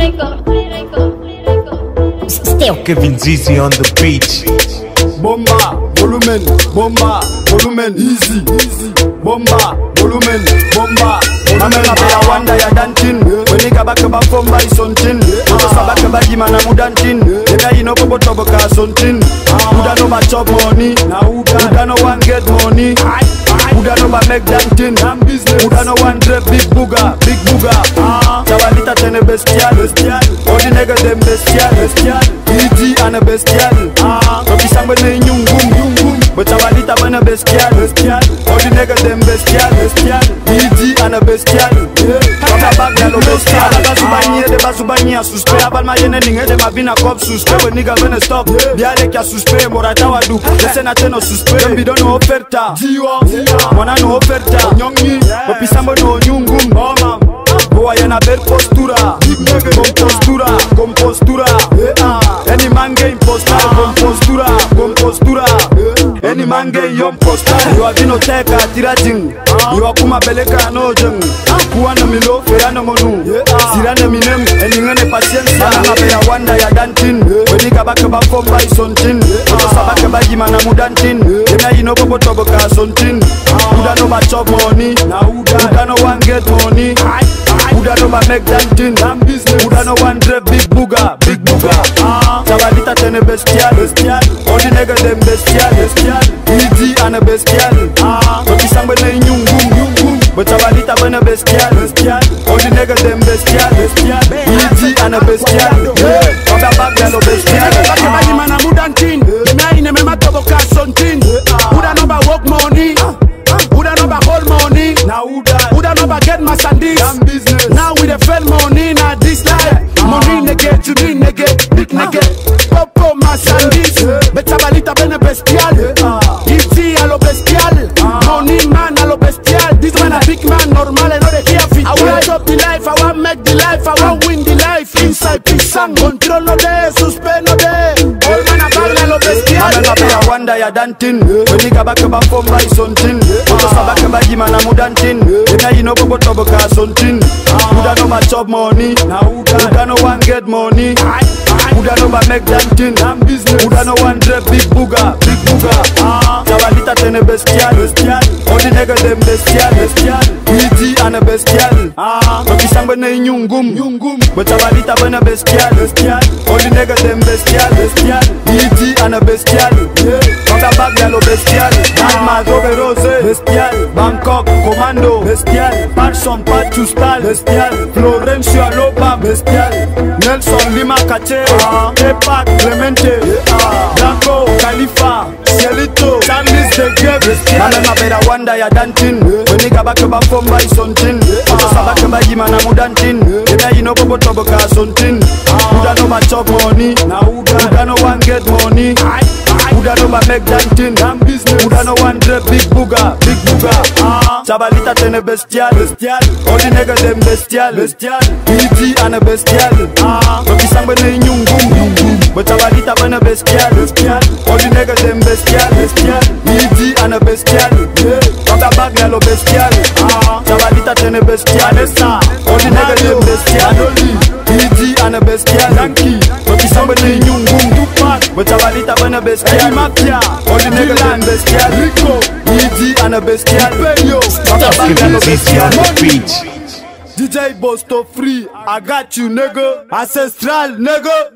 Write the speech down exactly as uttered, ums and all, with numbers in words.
Still Kevin Zizi on the beach. Bomba, volumen, bomba, volumen, easy, easy. Bomba, volumen, bomba. Amela bela wanda ya dantin. When nigga back about from by something. Oto sabaka bagi mana mudantin. Nigga you know bobo tobo ka something. Uda no ba chop money. Uda no one get money. Uda no ba make dantin. Uda no one drip big booga, big booga. Chavalita tene bestial, bestial. All the niggas them bestial, bestial. E G and a bestial. So be somebody nyung boom, nyung boom. But chavalita bana bestial, bestial. All the niggas them bestial, bestial. E G and a bestial. Kaka bag yalo bestial. Basubanye de basubanye suspect. Abal ma yene ninge de ma bina cop suspect. When nigga gonna stop, biale kya suspect. Morata wadu, lese na teno suspect. Mbi dono oferta, mwana no oferta. Nyongi, bopi sambo no nyungum. Boa yana bel postura, compostura, compostura. Any man game postal, compostura, compostura. Any man game yom postal. You have no teka tirajing. You are kuma beleka no jeng. Kuana milo ferana monu. Sirana minem, any ngane paciencia. Ana bela wanda ya dantin. When nigga back about from by something. Oto sabaka bagi mana mudantin. Kena ino bobo tobo ka something. Uda no ba chop money. Uda no one get money. Uda no ba make dantin. Uda no one drip big booga, big booga. Chavalita tene bestial, bestial. All the niggas them bestial, bestial. E G and a bestial. So be somebody nyung boom, nyung boom. But chavalita bana bestial, bestial. All the niggas them bestial, bestial. E G and a bestial. Oda bag yalo bestial. Bake bagi mana mudantin. Mea ine me matobo ka sontin. Uda no ba work money. Uda no ba hold money. Now Uda, Uda no ba get my sandis. business. Now we the fell money na this life. Money nigga, to be nigga, big nigga. Popo my sandis. Beta balita bene bestial. E G a lo bestial. Money man a lo bestial. This man a big man normal and not a here fit. I want up the life, I want make the life, I want win the life. Inside peace and control no day, suspend no day. All man a bag a lo bestial. Amela bela wanda ya dantin. When nigga back about from by something. Oto sabaka bagi mana mudantin. Kena ino bobo tobo ka something. Uda no ba chop money. Uda no one get money. Uda no ba make dantin. Uda no one drip big booga, big booga. Chavalita tene bestial, bestial. All the niggas them bestial, bestial. E G and a bestial. So be somebody nyungum, nyungum. But chavalita bana bestial, bestial. All the niggas them bestial, bestial. E G and a bestial. Kaka bag yalo bestial. Alma Robe Rose, bestial. Bangkok Commando, bestial. Parson Pachustal, bestial. Florencio Aloba, bestial. Nelson Lima Cache, Tepak Clemente, Blanco Khalifa, Cielito, Charles de Geb, bestial. Mana bela wanda ya dantin. When nigga back about from by something. Oto sabaka bagi mana mudantin. Kena ino bobo tobo ka something. Uda no ba chop money. Uda no one get money. Uda no ba make dantin. Uda no one drip big booga, big booga. Chavalita tene bestial, bestial. All the niggas them bestial, bestial. E G and a bestial. So be somebody nyung boom, nyung boom. But chavalita bana bestial, bestial. All the niggas them bestial, bestial. E G and a bestial. Kaka bag yalo bestial. Chavalita tene bestial, esa. All the niggas them bestial. E G and a bestial. Yankee. So be somebody nyung boom, Tupac. But chavalita bana bestial. Mafia. All the niggas them bestial. Rico. E G and a bestial. Kaka bag yalo bestial. On the beach. D J Bosto free, I got you nigga. Ancestral nigga.